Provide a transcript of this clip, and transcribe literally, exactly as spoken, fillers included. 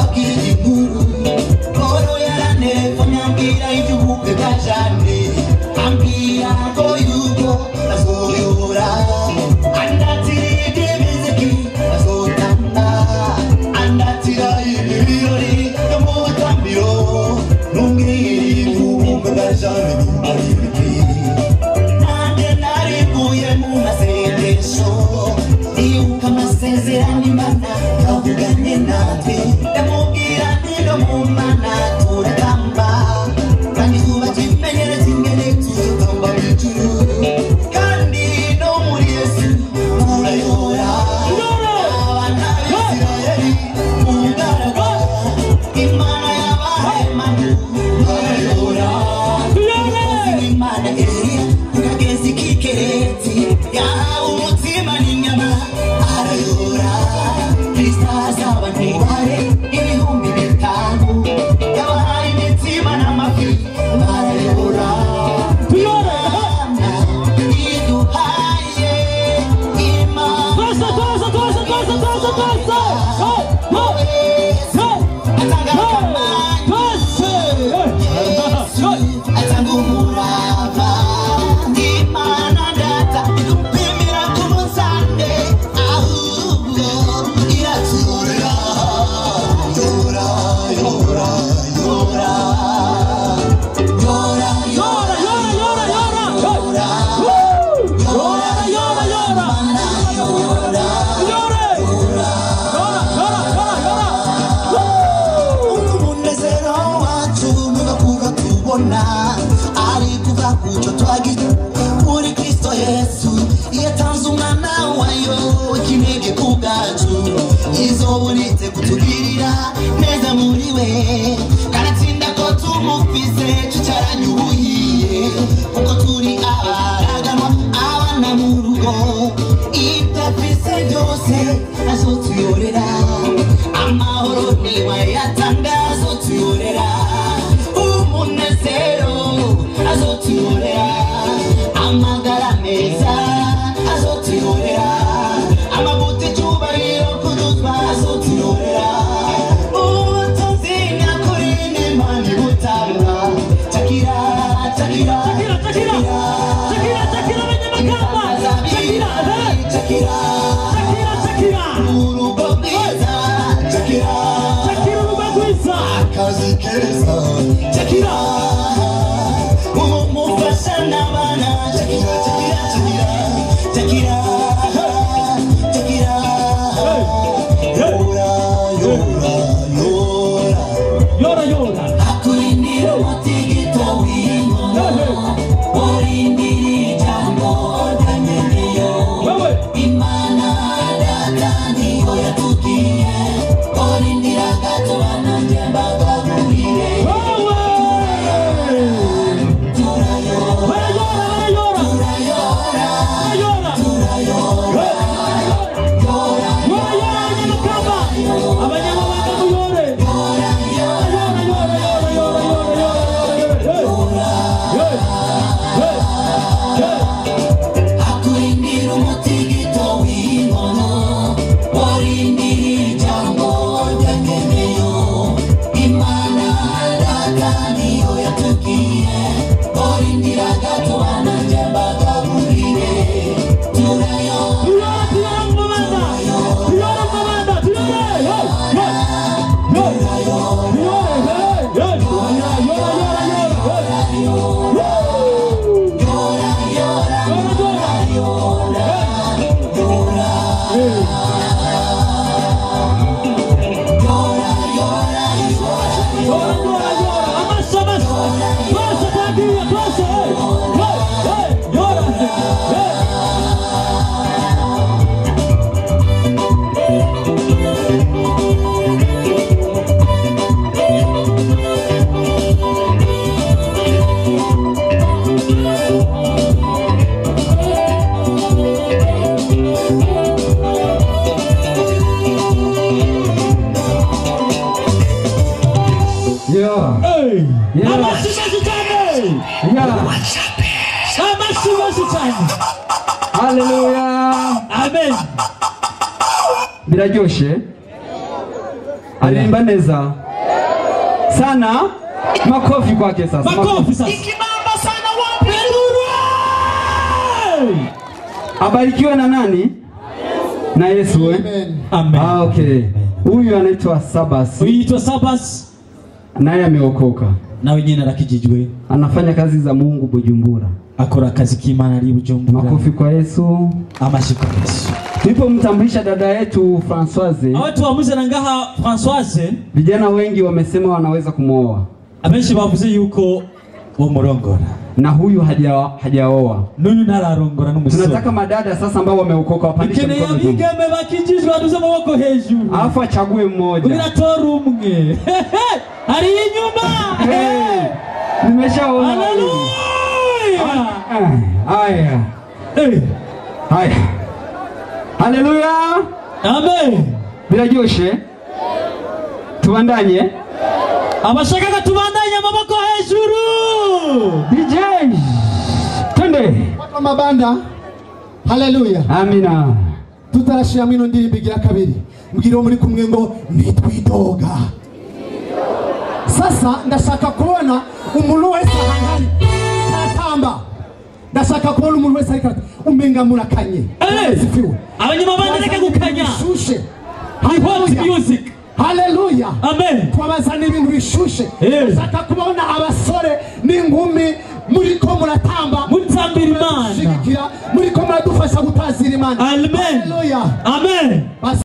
Hallelujah. Biraryoshe. Aliimba neza sana. Makofi kwake sasa. Makofi sasa. Ikibamba sana wapi Lulu. Abarikiwe na nani? Na Yesu eh? Amen. Amen. Ah, okay. Huyu anaitwa Sabas. Huyu Sabas naye ameokoka. Na wengine rakijijwe. Anafanya kazi za Mungu Bujumbura. Akora kazi k'Imana ari Bujumbura. Makofi kwa Yesu. Amashiko Yesu. Nipo mtambulisha dada yetu Françoise. Watu wamuze nangaha Françoise. Vijana wengi wamesema wanaweza kumooa. Abenshi bavuze yuko wo murongora. Na huyu haja hajaoa. Nuyu nararongora n'umusore. Tunataka madada sasa ambao wameokoka wapandishe mkono juu. Ikene yabigeme bakijijwe baduze maboko hejuru. Alafu achague mmoja. Uratora umwe. Ari inyuma. Hey, nimeshaona. Haleluya. Haya. Eh. Haya. Haleluya. Amen. Bila joshe. Tubandanye. Abashaka tubandanye maboko hejuru. D J. Twende. Watu wa mabanda. Haleluya. Amina. Tutarashira mino ndirimbo igira kabiri. Mbwira muri kumwe ngo nitwidoga. Sasa ndashaka kubona umuntu wese ahangari atamba. Ndashaka kubona umuntu wese ariko umenga murakanye. Sifiwe. Abanyamabanda reka gukanya. Shushe. I want music. Haleluya. Amen. Twabazana ibintu bishushe. Ndashaka kubona abasore n'ingumi muri ko muratamba mutambira Imana. Muri ko muradufasha gutazira Imana. Amen. Haleluya. Amen.